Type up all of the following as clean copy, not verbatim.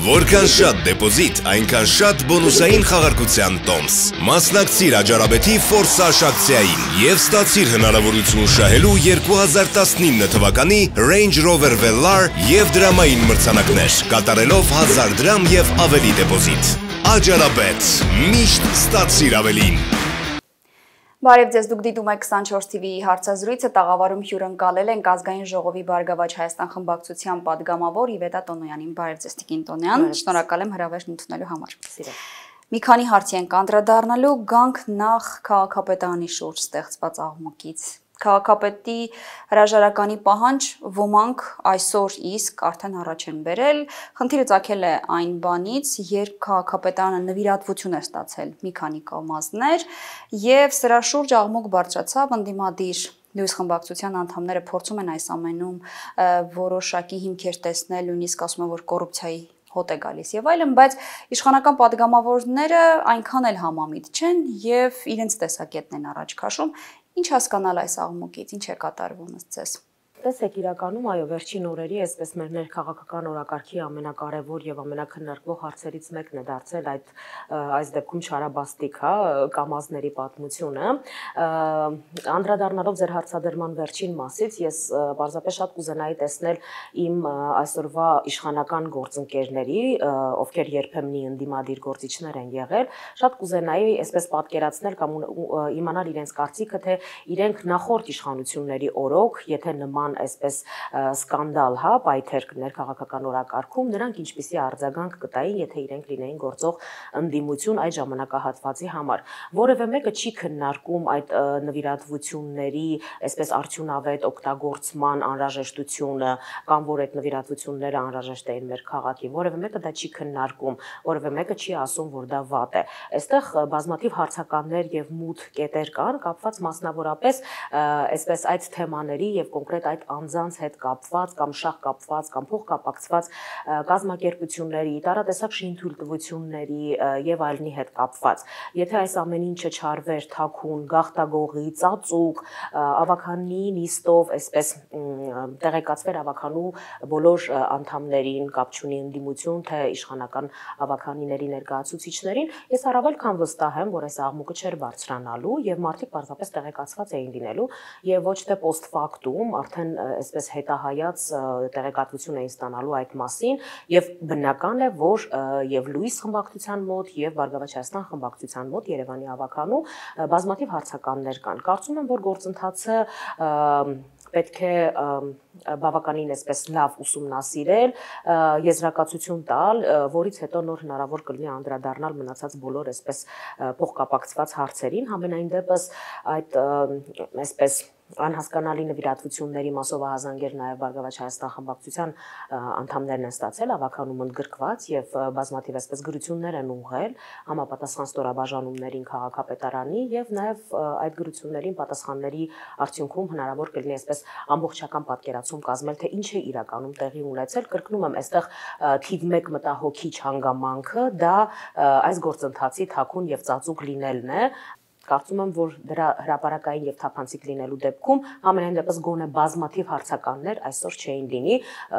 Որքան շատ դեպոզիտ, այնքան շատ բոնուսային խաղարկության տոմս։ Մասնակցիր Աջարաբեթի Ֆորսաշ ակցիային և ստացիր հնարավորություն շահելու 2019 թվականի Range Rover Velar և դրամային մրցանակներ, կատարելով 1000 դրամ և ավելի դեպոզիտ։ Աջարաբեթ, միշտ ստացիր ավելին։ Բարև ձեզ, դուք դիտում եք 24 TV-ի հարցազրույցը, տաղավարում հյուրընկալել ենք Ազգային ժողովի Բարգավաճ Հայաստան խմբակցության պատգամավոր Իվետա Տոնոյանին։ Բարև ձեզ, Տիկին Տոնոյան, շնորհակալ եմ հրավերն ընդունելու համար։ Մի քանի հարցի ենք անդրադառնալու, գանք նախ քաղաքապետարանի շուրջ ստեղծված աղմուկից։ Քաղաքապետի հրաժարականի պահանջ ոմանք այսօր իսկ արդեն առաջ են բերել, խնդիրը ծագել է այն բանից, երբ քաղաքապետարանը նվիրատվություն է ստացել մի քանի կամազներ և սրա շուրջ աղմուկ բարձրացավ, ընդդիմադիր լույս խմբակցության անդամները փորձում են այս ամենում որոշակի հիմքեր տեսնել, նույնիսկ ասում են, որ կոռուպցիայի հոտ է գալիս եւ այլն, բայց իշխանական պատգամավորները այնքան էլ համամիտ չեն եւ իրենց տեսակետն են առաջ քաշում։ Ինչ հասկանալ այս աղմուկից, ինչ է կատարվում ըստ ձեզ։ Տեսեք, իրականում այո, վերջին օրերի այսպես մեր ներքաղաքական օրակարգի ամենակարևոր եւ ամենակննարկվող հարցերից մեկն է դարձել այս դեպքում Չարաբաստիկ, կամազների պատմությունը։ Անդրադառնալով ձեր հարցադրման վերջին մասից, ես պարզապես շատ կուզենայի տեսնել իմ այսօրվա իշխանական գործընկերների, ովքեր երբեմնի ընդդիմադիր գործիչներ են եղել, շատ կուզենայի այսպես պատկերացնել կամ իմանալ իրենց կարծիքը, թե իրենք նախորդ իշխանությունների օրոք, եթե նման այսպես սկանդալ, պայթեր ներքաղաքական օրակարգում, նրանք ինչպիսի արձագանք կտային, եթե իրենք լինեին գործող ընդդիմություն այդ ժամանակահատվածի համար։ Որևէ մեկը չի քննարկում այդ նվիրատվությունների այսպես արդյունավետ օգտագործման անհրաժեշտությունը կամ որ այդ նվիրատվությունները անհրաժեշտ էին մեր քաղաքի։ Որևէ մեկը դա չի քննարկում, որևէ մեկը չի ասում, որ դա վատ է։ Այստեղ բազմաթիվ հարցականներ եւ մութ կետեր կան, կապված մասնավորապես այսպես այդ թեմաների եւ կոնկրետ այդ անձանց հետ կապված կամ շահ կապված կամ փոխկապակցված կազմակերպությունների, տարատեսակ շինթույլտվությունների եւ այլնի հետ կապված։ Եթե այս ամեն ինչը չարվեր թաքուն, գաղթագողի, ծածուկ, ավականի նիստով այսպես տեղեկացվեր ավականու բոլոր անդամներին, կապ չունի ընդդիմություն, թե իշխանական ավականիների ներկայացուցիչներին, ես առավել քան վստահ եմ, որ այս աղմուկը չէր բարձրանալու եւ մարդիկ պարզապես տեղեկացված էին լինելու եւ ոչ թե post factum արդեն այսպես հետահայաց տեղեկատվություն էին ստանալու այդ մասին եւ բնական է, որ եւ լույս խմբակցության մոտ եւ Բարգավաճ Հայաստան խմբակցության մոտ Երևանի ավականու բազմաթիվ հարցականներ կան։ Կարծում եմ, որ գործընթացը պետք է բավականին այսպես լավ ուսումնասիրել, եզրակացություն տալ, որից հետո նոր հնարավոր կլինի անդրադառնալ մնացած բոլոր այսպես փոխկապակցված հարցերին, համենայն դեպս այդ այսպես անհասկանալի նվիրատվությունների մասով ահազանգեր նաև Բարգավաճ Հայաստան խմբակցության անդամներն են ստացել ավականում ընդգրկված եւ բազմաթիվ այսպես գրություններ են ուղղել համապատասխան ստորաբաժանումներին քաղաքապետարանի եւ նաև այդ գրություններին պատասխանների արդյունքում հնարավոր կլինի այսպես ամբողջական պատկերացում կազմել, թե ինչ է իրականում տեղի ունեցել։ Կրկնում եմ, այստեղ թիվ 1 մտահոգիչ հանգամանքը դա այս գործընթացի թաքուն եւ ծածուկ լինելն է։ Կարծում եմ, որ դրա հրապարակային եւ թափանցիկ լինելու դեպքում ամենայն դեպս գոնե բազմաթիվ հարցականներ այսօր չէին լինի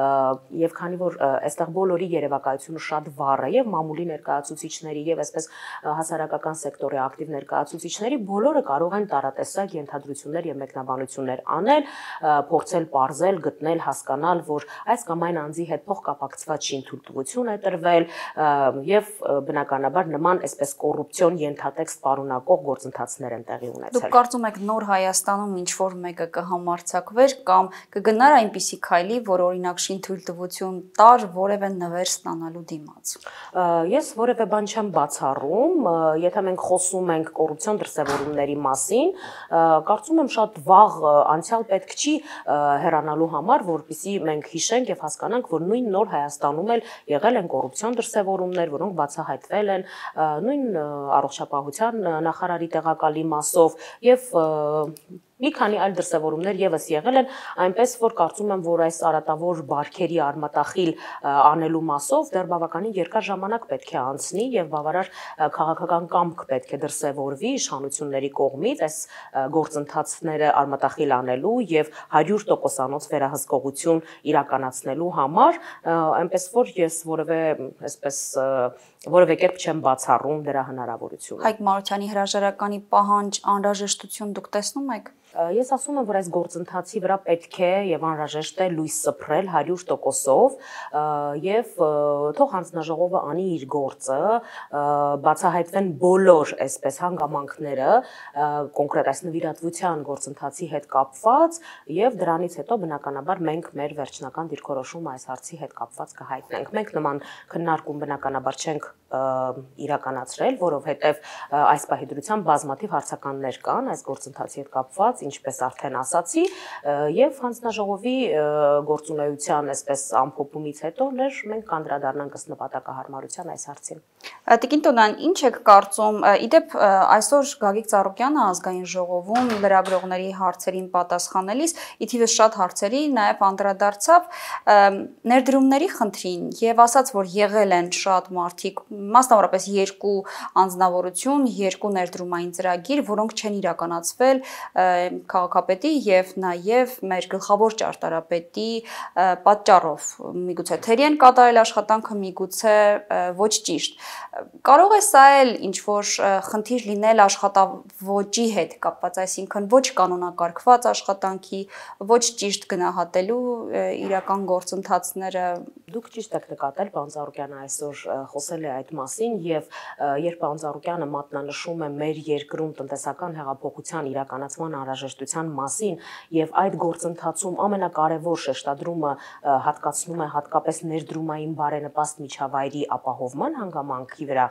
եւ քանի որ այստեղ բոլորի երևակայությունը շատ վառ է եւ մամուլի ներկայացուցիչների եւ այսպես հասարակական սեկտորի ակտիվ ներկայացուցիչների բոլորը կարող են տարատեսակ ենթադրություններ եւ մեկնաբանություններ անել, փորձել պարզել, գտնել, հասկանալ, որ այս կամ այն անձի հետ փոխկապակցված շինթույլտվություն է տրվել եւ բնականաբար նման այսպես կոռուպցիոն ենթատեքստ պարունակող գործընթացներ են տեղի ունեցել։ Դուք կարծում եք նոր Հայաստանում ինչ-որ մեկը կհամարձակվեր կամ կգնար այնպիսի քայլի, որ օրինակ շինթույլտվություն տար որևէ նվեր ստանալու դիմաց։ Ես որևէ բան չեմ բացառում, եթե մենք խոսում ենք կոռուպցիոն դրսևորումների մասին, կարծում եմ շատ վաղ անցյալ պետք չի հեռանալու համար, որպեսզի մենք հիշենք եւ հասկանանք, որ նույն նոր Հայաստանում էլ եղել են կոռուպցիոն դրսևորումներ, որոնք բացահայտվել են նույն առողջապահության նախարարի տեղակալի մասով եւ Մի քանի այլ դրսևորումներ եւս եղել են, այնպես որ կարծում եմ, որ այս արատավոր բարքերի արմատախիլ անելու մասով դեռ բավականին երկար ժամանակ պետք է անցնի եւ բավարար քաղաքական կամք պետք է դրսևորվի իշխանությունների կողմից այս գործընթացները արմատախիլ անելու եւ 100%-անոց վերահսկողություն իրականացնելու համար, այնպես որ ես որևէ կերպ չեմ բացառում դրա հնարավորությունը։ Հայկ Մարությանի հրաժարականի պահանջ անհրաժեշտություն դուք տեսնում եք։ Ես ասում եմ, որ այս գործընթացի վրա պետք է եւ անհրաժեշտ է լույս սփռել 100%-ով եւ թող հանձնաժողովը անի իր գործը, բացահայտվեն բոլոր այսպես հանգամանքները կոնկրետ այս նվիրատվության գործընթացի հետ կապված եւ դրանից հետո բնականաբար մենք մեր վերջնական դիրքորոշումը այս հարցի հետ կապված կհայտնենք։ Մենք նման քննարկում բնականաբար չենք իրականացրել, որովհետեւ այս պահի դրությամբ բազմաթիվ հարցականներ կան այս գործընթացի հետ կապված, ինչպես արդեն ասացի, եւ հանձնաժողովի գործունեության այսպես ամփոփումից հետո մենք կանդրադառնանք ըստ նպատակահարմարության այս հարցին։ Տիկին Տոնյան, ինչ եք կարծում, իդեպ այսօր Գագիկ Ծառուկյանը ազգային ժողովում լրագրողների հարցերին պատասխանելիս ի թիվս շատ հարցերի նաև անդրադարձավ ներդրումների խնդրին եւ ասաց, որ եղել են շատ մարդիկ, մասնավորապես երկու անձնավորություն, երկու ներդրումային ծրագիր, որոնք չեն իրականացվել քաղաքապետի եւ նաեւ մեր գլխավոր ճարտարապետի պատճառով, միգուցե թերի են կատարել աշխատանքը, միգուցե ոչ ճիշտ։ Կարող է սա էլ ինչ-որ խնդիր լինել աշխատավոճի հետ կապված, այսինքն ոչ կանոնակարգված աշխատանքի, ոչ ճիշտ գնահատելու իրական գործընթացները։ Դուք ճիշտ եք նկատել, պարոն Ծառուկյանը այսօր խոսել է այդ մասին եւ երբ պարոն Ծառուկյանը մատնանշում է մեր երկրում տնտեսական հեղափոխության իրականացման անհրաժեշտության մասին եւ այդ գործընթացում ամենակարևոր շեշտադրումը հատկացնում է հատկապես ներդրումային բարենպաստ միջավայրի ապահովման հանգամանքի վրա,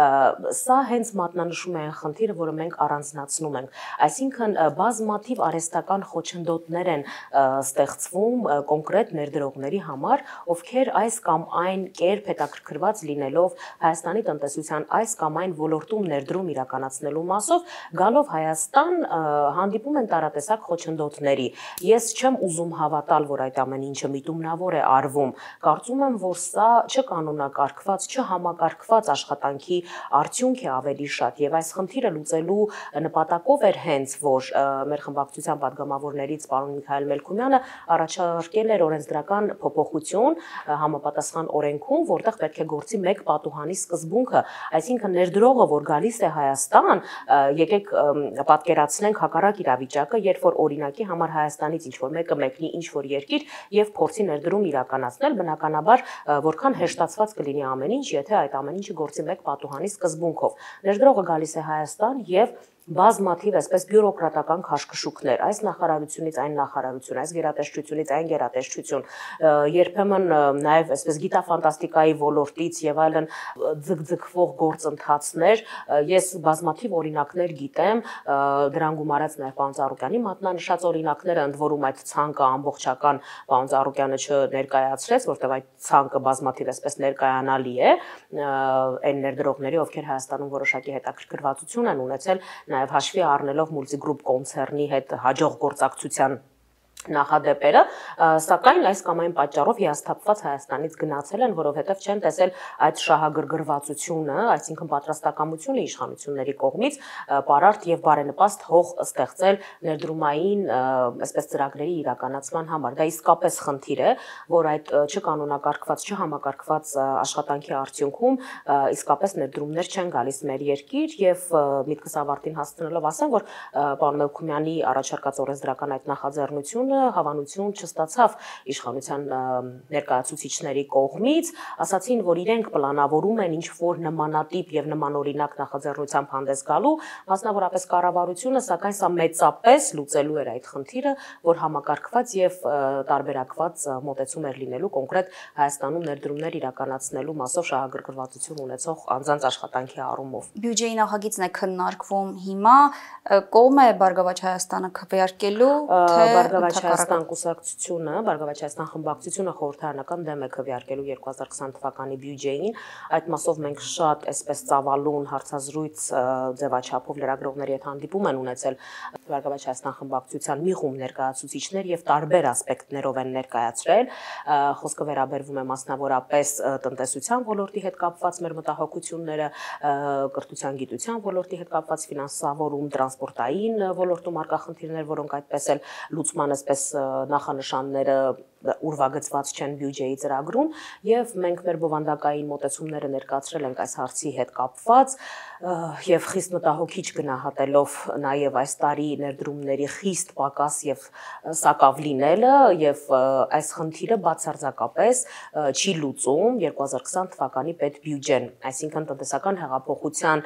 սա հենց մատնանշում է այն խնդիրը, որը մենք առանձնացնում ենք, այսինքն բազմաթիվ արհեստական խոչընդոտներ են ստեղծվում կոնկրետ ներդրողների համար, ովքեր այս կամ այն կերպ հետաքրքրված լինելով Հայաստանի տնտեսության այս կամ այն ոլորտում ներդրում իրականացնելու մասով գալով Հայաստան հանդիպում են տարատեսակ խոչընդոտների։ Ես չեմ ուզում հավատալ, որ այդ ամեն ինչը միտումնավոր է արվում։ Կարծում եմ, որ սա չկանոնակարգված, չհամակարգված աշխատանքի արդյունք է ավելի շատ եւ այս խնդիրը լուծելու նպատակով էր հենց, որ մեր խմբակցության падգամավորներից պարոն Միքայել Մելքումյանը առաջարկել էր օրենսդրական փոփոխություն համապատասխան օրենքում, որտեղ պետք է գործի մեկ պատուհանի սկզբունքը, այսինքն ներդրողը, որ գալիս է Հայաստան, եկեք պատկերացնենք հակառակ իրավիճակը, երբ որ օրինակի համար Հայաստանից ինչ-որ մեկը մեկնի ինչ-որ երկիր եւ փորձի ներդրում իրականացնել, բնականաբար որքան հեշտացված կլինի ամեն ինչ, եթե այդ ամեն ինչը գործի մեկ պատուհանի սկզբունքով։ Ներդրողը գալիս է Հայաստան եւ բազմաթիվ այսպես բյուրոկրատական քաշքշուկներ, այս նախարարությունից այն նախարարություն, այս գերատեսչությունից այն գերատեսչություն, երբեմն նաև այսպես գիտաֆանտաստիկայի ոլորտից եւ այլն ձգձգվող գործընթացներ, ես բազմաթիվ օրինակներ գիտեմ, դրան գումարած նաև պարոն Ծառուկյանի մատնանշած օրինակները, ընդ որում այդ ցանկը ամբողջական պարոն Ծառուկյանը չներկայացրեց, որտեղ այդ ցանկը բազմաթիվ այսպես ներկայանալի է այն ներդրողների, ովքեր Հայաստանում որոշակի հետաքրքրվածություն են ունեցել, նաև հաշվի առնելով Multigroup կոնցեռնի հետ հաջող գործակցության նախադեպերը, սակայն այս կամ այն պատճառով հիասթափված Հայաստանից գնացել են, որովհետև չեն տեսել այդ շահագրգռվածությունը, այսինքն պատրաստակամությունը իշխանությունների կողմից պարարտ եւ բարենպաստ հող ստեղծել ներդրումային այսպես ծրագրերի իրականացման համար։ Դա իսկապես խնդիր է, որ այդ չկանոնակարգված, չհամակարգված աշխատանքի արդյունքում իսկապես ներդրումներ չեն գալիս մեր երկիր եւ միտքս ավարտին հասցնելով ասեմ, որ պարոն Մելքումյանի առաջարկած օրենսդրական այդ նախաձեռնությունը հավանություն չստացավ իշխանության ներկայացուցիչների կողմից, ասացին, որ իրենք պլանավորում են ինչ-որ նմանատիպ եւ նմանօրինակ նախաձեռնությամբ հանդես գալու, մասնավորապես կառավարությունը, սակայն սա մեծապես լուծելու էր այդ խնդիրը, որ համակարգված եւ տարբերակված մոտեցում էր լինելու կոնկրետ Հայաստանում ներդրումներ իրականացնելու մասով շահագրգռվածություն ունեցող անձանց աշխատանքի առումով։ Բյուջեի նախագիծն է քննարկվում հիմա, կողմ է Բարգավաճ Հայաստանը քվեարկելու, թե Հայաստան կուսակցությունը, Բարգավաճ Հայաստան խմբակցությունը խորհրդարանական դեմ է քվեարկելու 2020 թվականի բյուջեին։ Այդ մասով մենք շատ այսպես ծավալուն հարցազրույց ձևաչափով լրագրողների հետ հանդիպում են ունեցել Բարգավաճ Հայաստան խմբակցության մի խումբ ներկայացուցիչներ եւ տարբեր ասպեկտներով են ներկայացրել։ Խոսքը վերաբերվում է մասնավորապես տնտեսության ոլորտի հետ կապված մեր մտահոգությունները, կրթության գիտության ոլորտի հետ կապված ֆինանսավորում, տրանսպորտային ոլորտում արկա խնդիրներ, որոնք այդպես էլ լուծման այսպես նախանշանները ուրվագծված չեն բյուջեի ծրագրում եւ մենք մեր բովանդակային մոտեցումները ներկայացրել ենք այս հարցի հետ կապված եւ խիստ մտահոգիչ գնահատելով նաեւ այս տարի ներդրումների խիստ պակաս եւ սակավ լինելը եւ այս խնդիրը բացարձակապես չի լուծում 2020 թվականի պետբյուջեն, այսինքն տնտեսական հեղափոխության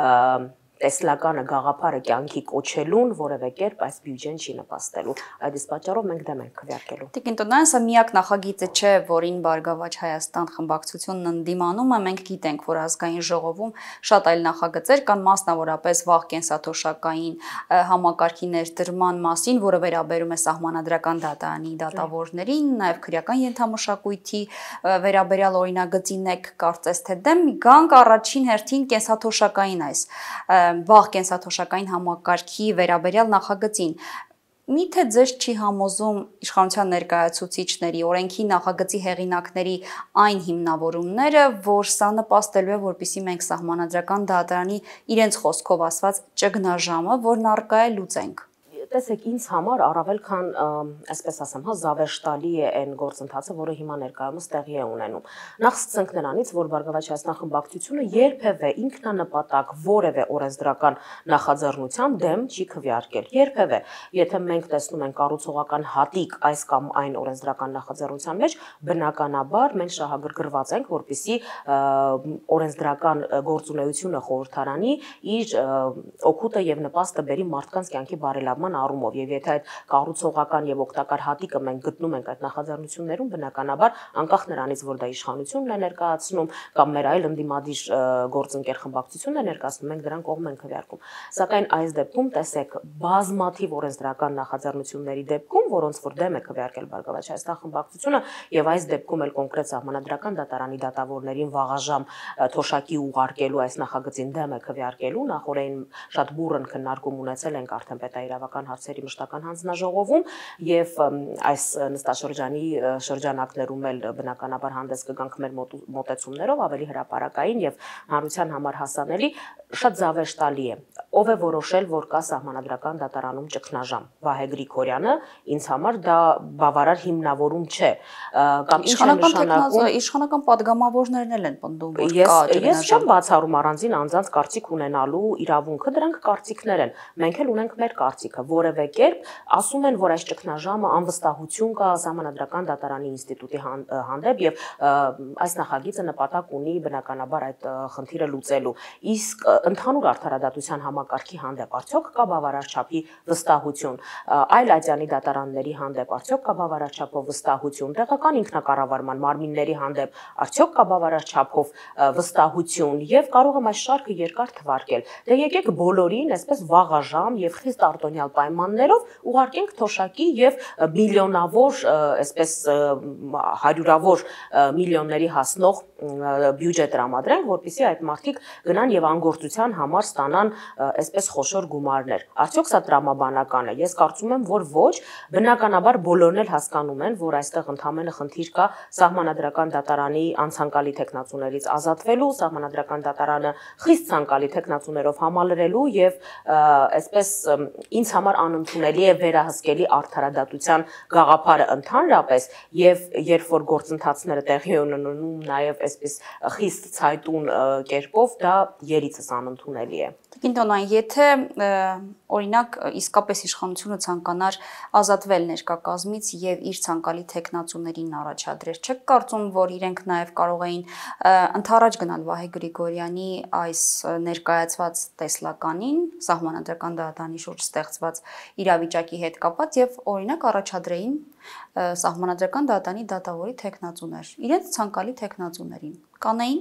տեսլականը գաղափարը կյանքի կոչելուն որևէ կերպ այս բյուջեն չի նպաստելու։ Այդ իսկ պատճառով մենք դեմ ենք քվեարկելու։ Տիկին Տոնյան, սա միակ նախագիծը չէ, որին Բարգավաճ Հայաստան խմբակցությունն ընդդիմանում է, մենք գիտենք, որ ազգային ժողովում շատ այլ նախագծեր կան, մասնավորապես վաղ կենսաթոշակային համակարգի ներդրման մասին, որը վերաբերում է սահմանադրական դատարանի դատավորներին, նաև քրեական ենթամշակույթի վերաբերյալ օրինագծին եք կարծես թե դեմ, գանք առաջին հերթին կենսաթոշակային այս վաղ կենսաթոշակային համակարգի վերաբերյալ նախագծին։ Միթե ձեզ չի համոզում իշխանության ներկայացուցիչների, օրենքի նախագծի հեղինակների այն հիմնավորումները, որ սա նպաստելու է, որպեսզի մենք սահմանադրական դատարանի իրենց խոսքով ասված ճգնաժամը, որն առկա է, լուծենք։ Տեսեք, ինձ համար առավել քան, այսպես ասեմ, զավեշտալի է այն գործընթացը, որը հիմա ներկայումս տեղի է ունենում։ Նախ սկսենք նրանից, որ Բարգավաճ Հայաստան խմբակցությունը երբևէ ինքնանպատակ որևէ օրենսդրական նախաձեռնության դեմ չի քվեարկել։ Երբևէ, եթե մենք տեսնում ենք կառուցողական հատիկ այս կամ այն օրենսդրական նախաձեռնության մեջ, բնականաբար մենք շահագրգռված ենք, որպեսզի օրենսդրական գործունեությունը խորհրդարանի իր օգուտը եւ նպաստը բերի մարդկանց կյանքի բարելավման առումով եւ եթե այդ կառուցողական եւ օգտակար հատիկը մենք գտնում ենք այդ նախաձեռնություններում, բնականաբար անկախ նրանից, որ դա իշխանությունն է ներկայացնում կամ մեր այլ ընդդիմադիր գործընկեր խմբակցությունն է ներկայացնում, մենք դրան կողմ ենք քվեարկում։ Սակայն այս դեպքում տեսեք, բազմաթիվ օրենսդրական նախաձեռնությունների դեպքում, որոնց որ դեմ է քվեարկել Բարգավաճ Հայաստան խմբակցությունը եւ այս դեպքում էլ կոնկրետ սահմանադրական դատարանի դատավորներին վաղաժամ թոշակի ուղարկելու այս նախագծին դեմ է քվեարկելու, նախորդին շատ բուռն քննարկում ունեցել ենք արդեն պետաիրավական հարցերի մշտական հանձնաժողովում եւ այս նստաշրջանի շրջանակներում էլ բնականաբար հանդես կգանք մեր մոտեցումներով ավելի հրապարակային եւ հանրության համար հասանելի, շատ զավեշտալի է։ Ով է որոշել, որ կա սահմանադրական դատարանում ճգնաժամ։ Վահե Գրիգորյանը, ինձ համար դա բավարար հիմնավորում չէ։ Կամ ինչ է նշանակում իշխանական падգամավորներն են պնդում, որ կա ճգնաժամ։ Ես չեմ բացառում առանձին անձանց կարծիք ունենալու իրավունքը, դրանք կարծիքներ են։ Մենք էլ ունենք մեր կարծիքը, որևէ կերպ ասում են, որ այս ճգնաժամը անվստահություն կա սահմանադրական դատարանի ինստիտուտի հանդեպ եւ այս նախագիծը նպատակ ունի բնականաբար այդ խնդիրը լուծելու։ Իսկ ընդհանուր արդարադատության համակարգի հանդեպ արդյոք կա բավարար չափի վստահություն, այլ ատյանի դատարանների հանդեպ արդյոք կա բավարար չափով վստահություն, տեղական ինքնակառավարման մարմինների հանդեպ արդյոք կա բավարար չափով վստահություն եւ կարող եմ այս շարքը երկար թվարկել։ Դե եկեք բոլորին այսպես վաղաժամ եւ խիստ արտոնյալ պայմաններով ուղարկենք թոշակի եւ միլիոնավոր, այսպես հարյուրավոր միլիոնների հասնող բյուջե տրամադրենք, որպեսզի այդ մարդիկ գնան եւ անգործության համար ստանան այսպես խոշոր գումարներ։ Արդյոք սա տրամաբանական է։ Ես կարծում եմ, որ ոչ, բնականաբար բոլորն էլ հասկանում են, որ այստեղ ընդհանրապես խնդիր կա սահմանադրական դատարանի անցանկալի տեխնացուներից ազատվելու, սահմանադրական դատարանը խիստ ցանկալի տեխնացուներով համալրելու եւ այսպես ինձ համար անընդունելի է վերահսկելի արդարադատության գաղափարը ընդհանրապես եւ երբ որ գործընթացները տեղի ունենում նաեւ այսպես խիստ ցայտուն կերպով, դա երիցս անընդունելի է։ Տիկին Տոնյան, եթե օրինակ իսկապես իշխանությունը ցանկանար ազատվել ներկա կազմից եւ իր ցանկալի տեխնացուներին առաջադրեր, չեք կարծում, որ իրենք նաեւ կարող էին ընդառաջ գնալ Վահե Գրիգորյանի այս ներկայացված տեսլականին, սահմանադրական դատարանի շուրջ ստեղծված իրավիճակի հետ կապված եւ օրինակ առաջադրեին սահմանադրական դատարանի դատավորի տեխնացուներ, իրենց ցանկալի տեխնացուներին կանեին։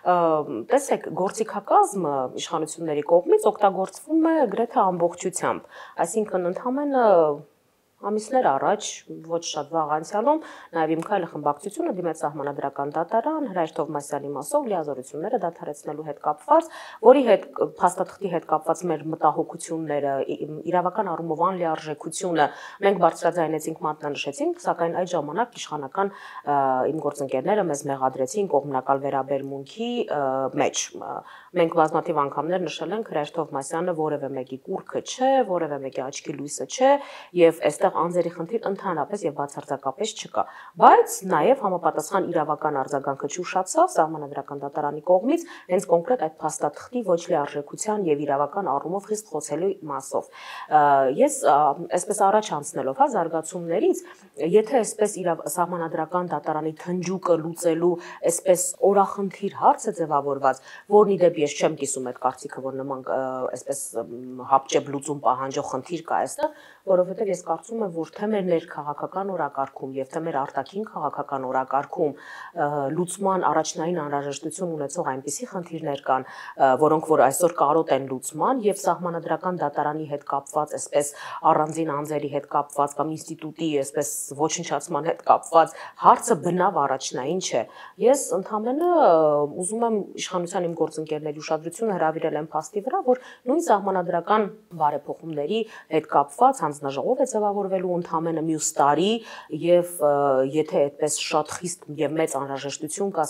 Տեսեք, գործիքակազմը իշխանությունների կողմից օգտագործվում է գրեթե ամբողջությամբ, այսինքն ընդհանրապես ամիսներ առաջ, ոչ շատ վաղ անցյալում, նաև Իմ քայլը խմբակցությունը դիմեց Սահմանադրական դատարան Հրայր Թովմասյանի մասով լիազորությունները դադարեցնելու հետ կապված, որի հետ փաստաթղթի հետ կապված մեր մտահոգությունները, իրավական առումով անլիարժեքությունը մենք բարձրաձայնեցինք, մատնանշեցինք, սակայն այդ ժամանակ իշխանական իմ գործընկերները մեզ մեղադրեցին կողմնակալ վերաբերմունքի մեջ։ Մենք բազմաթիվ անգամներ նշել ենք Հրայր Թովմասյանը որևէ մեկի կուռքը չէ, որևէ մեկի աչքի լույսը չէ, եւ այստեղ անձերի խնդիր ընդհանրապես եւ բացարձակապես չկա, բայց նաեւ համապատասխան իրավական արձագանքը չուշացավ Սահմանադրական դատարանի կողմից հենց կոնկրետ այդ փաստաթղթի ոչ լիարժեքության եւ իրավական առումով խիստ խոցելի մասով։ Ես այսպես առաջ անցնելով զարգացումներից, եթե այսպես Սահմանադրական դատարանի թնջուկը լուծելու այսպես օրախնդիր հարց է ձևավորված, որն ի դեպ ես չեմ կիսում այդ կարծիքը, որ նման այսպես հապճեպ լուծում պահանջող խնդիր կա այստեղ, որովհետև ես կարծում եմ, որ թե մեր ներքաղաքական օրակարգում եւ թե մեր արտաքին քաղաքական օրակարգում լուծման առաջնային անհրաժեշտություն ունեցող այնպիսի խնդիրներ կան, որոնք որ այսօր կարոտ են լուծման եւ Սահմանադրական դատարանի հետ կապված, այսպես առանձին անձերի հետ կապված կամ ինստիտուտի այսպես ոչնչացման հետ կապված հարցը բնավ առաջնային չէ։ Ես ընդհանրապես ուզում եմ իշխանության իմ գործընկերների ուշադրությունը հրավիրել եմ փաստի վրա, որ նույն Սահմանադրական բարեփոխումների հետ կապված հանձնաժողով է ձևավորվելու ընդհանրապես մյուս տարի եւ եթե այդպես շատ խիստ եւ մեծ անհրաժեշտություն կա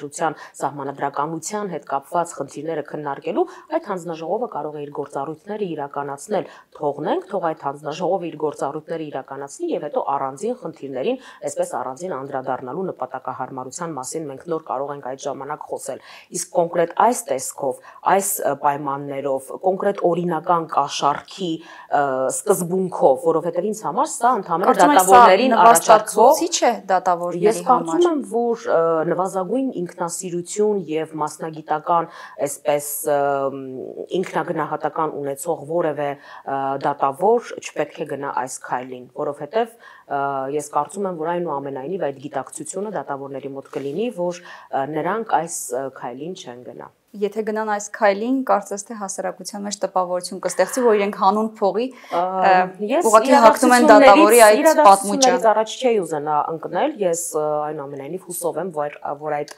սահմանադրականության հետ կապված խնդիրները քննարկելու, այդ հանձնաժողովը կարող է իր գործառույթները իրականացնել, թողնենք, թող այդ հանձնաժողովը իր գործառույթները իրականացնի եւ հետո առանձին խնդիրներին, այսպես առանձին անդրադառնալու նպատակահարմարության մասին մենք նոր կարող ենք այդ ժամանակ խոսել։ Իսկ կոնկրետ այս տեսքով, այս պայմաններով, կոնկրետ օրինական կաշառքի սկզբունքով, որովհետև ինձ համար սա ընդհանրապես դատավորներին առաջարկվող չէ դատավորների համար։ Ես կարծում եմ, որ նվազագույն ինքնասիրություն եւ մասնագիտական այսպես ինքնագնահատական ունեցող որևէ դատավոր չպետք է գնա այս քայլին, որովհետև ես կարծում եմ, որ այնուամենայնիվ այդ գիտակցությունը դատավորների մոտ կլինի, որ նրանք այս քայլին չեն գնա։ Եթե գնան այս քայլին, կարծես թե հասարակության մեջ տպավորություն կստեղծի, որ իրենք հանուն փողի ուղղակի հաղթում են դատավորի այդ պատմուճան։ Առաջ չէի ուզենա ընկնել, ես այնուամենայնիվ հուսով եմ, որ այդ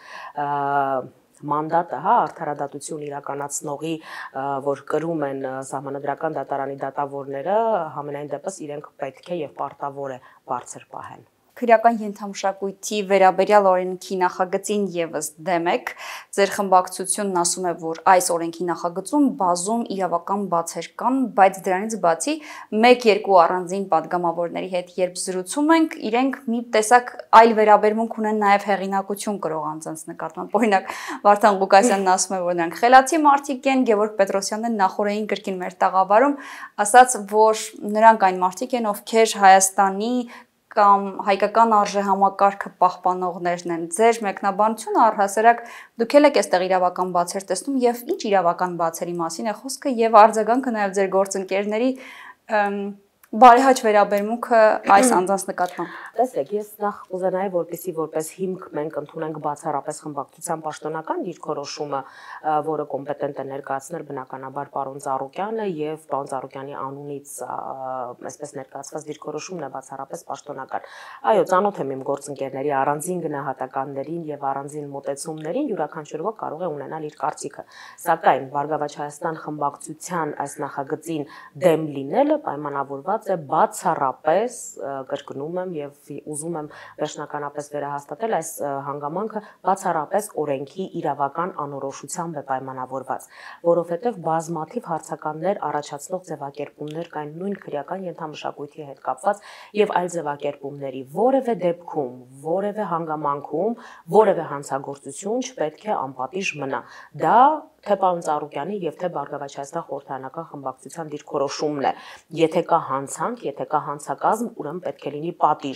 մանդատը, արդարադատություն իրականացնողի, որ կրում են Սահմանադրական դատարանի դատավորները, համենայն դեպս իրենք պետք է եւ պարտավոր է բարձր պահեն։ Քրեական ենթամշակույթի վերաբերյալ օրենքի նախագծին եւս դեմ եք։ Ձեր խմբակցությունն ասում է, որ այս օրենքի նախագծում բազում իրավական բացեր կան, բայց դրանից բացի 1-2 առանձին падգամավորների հետ երբ զրուցում ենք, իրենք մի տեսակ այլ վերաբերմունք ունեն նաեւ հեղինակություն կրող անձանց նկատմամբ։ Օրինակ, Վարդան Ղուկասյանն ասում է, որ նրանք խելացի մարդիկ են, Գևորգ Պետրոսյանն նախորդային կրկին մեր տաղավարում ասաց, որ նրանք այն մարդիկ են, ովքեր Հայաստանի կամ հայկական արժեհամակարգը պահպանողներն են։ Ձեր մեկնաբանությունը առհասարակ դուք եք այստեղ իրավական բացեր տեսնում եւ ինչ իրավական բացերի մասին է խոսքը եւ արձագանքը նաեւ ձեր գործընկերների բարեհաճ վերաբերմունքը այս անձանց նկատմամբ։ Տեսեք, ես նախ կուզենայի, որպեսզի որպես հիմք մենք ընդունենք բացառապես խմբակցության պաշտոնական դիրքորոշումը, որը կոմպետենտ է ներկայացնել բնականաբար պարոն Ծառուկյանը եւ պարոն Ծառուկյանի անունից այսպես ներկայացված դիրքորոշումն է բացառապես պաշտոնական։ Այո, ծանոթ եմ իմ գործընկերների առանձին գնահատականներին եւ առանձին մոտեցումներին, յուրաքանչյուր ոք կարող է ունենալ իր կարծիքը։ Սակայն Բարգավաճ Հայաստան խմբակցության այս նախագծին դեմ լինելը պայմանավորված է բացառապես, կրկնում եմ եւ ուզում եմ վերջնականապես վերահաստատել այս հանգամանքը, բացառապես օրենքի իրավական անորոշությամբ է պայմանավորված, որովհետեւ բազմաթիվ հարցականներ առաջացնող ձևակերպումներ կային նույն քրեական ենթամշակույթի հետ կապված եւ այլ ձևակերպումների որևէ դեպքում, որևէ հանգամանքում, որևէ հանցագործություն չպետք է անպատիժ մնա։ Դա թե պարոն Ծառուկյանի եւ թե Բարգավաճ Հայաստան խորհրդարանական խմբակցության դիրքորոշումն է։ Եթե կա հանցանք, եթե կա հանցակազմ, ուրեմն պետք է լինի պատիժ։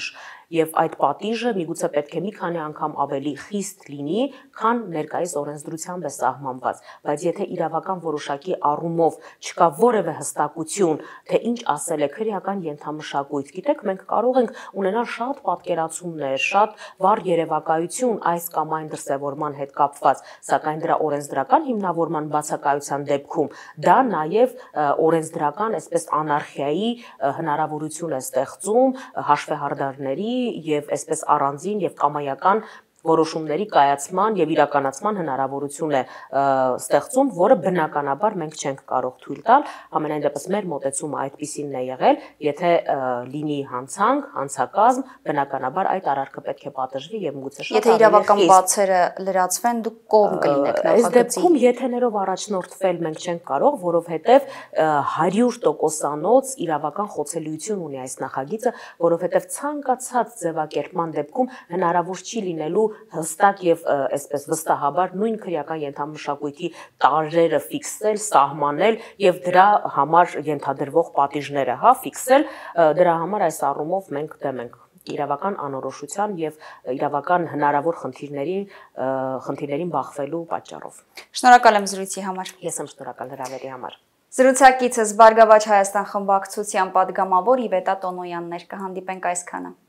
եւ այդ պատիժը միգուցե պետք է մի քանի անգամ ավելի խիստ լինի, քան ներկայիս օրենսդրությամբ է սահմանված, բայց եթե իրավական որոշակի առումով չկա որևէ հստակություն, թե ինչ ասել է քրեական ենթամշակույթ, գիտեք, մենք կարող ենք ունենալ շատ պատկերացումներ, շատ վառ երևակայություն այս կամ այն դրսևորման հետ կապված, սակայն դրա օրենսդրական հիմնավորման բացակայության դեպքում դա նաև օրենսդրական այսպես անարխիայի հնարավորություն է ստեղծում հաշվեհարդարների եւ այսպես առանձին եւ կամայական որոշումների կայացման եւ իրականացման հնարավորություն է ստեղծում, որը բնականաբար մենք չենք կարող թույլ տալ, ամենայն դեպս մեր մոտեցումը այդպիսին է եղել, եթե լինի հանցանք, հանցակազմ, բնականաբար այդ արարքը պետք է պատժվի եւ միգուցե շատ Եթե իրավական բացերը լրացվեն, դուք կողմ կլինեք նախագծի։ Այս դեպքում եթեներով առաջնորդվել մենք չենք կարող, որովհետեւ 100%-անոց իրավական խոցելիություն ունի այս նախագիծը, որովհետեւ ցանկացած ձևակերպման դեպքում հնարավոր չի լինելու հստակ եւ այսպես վստահաբար նույն քրեական ենթամշակույթի տարրերը ֆիքսել, սահմանել եւ դրա համար ենթադրվող պատիժները, ֆիքսել, դրա համար այս առումով մենք դեմ ենք իրավական անորոշության եւ իրավական հնարավոր խնդիրներին բախվելու պատճառով։ Շնորհակալ եմ զրույցի համար։ Ես եմ շնորհակալ հրավերի համար։ Զրուցակիցս Բարգավաճ Հայաստան խմբակցության պատգամավոր Իվետա Տոնոյանն էր, կհանդիպենք այսքանը։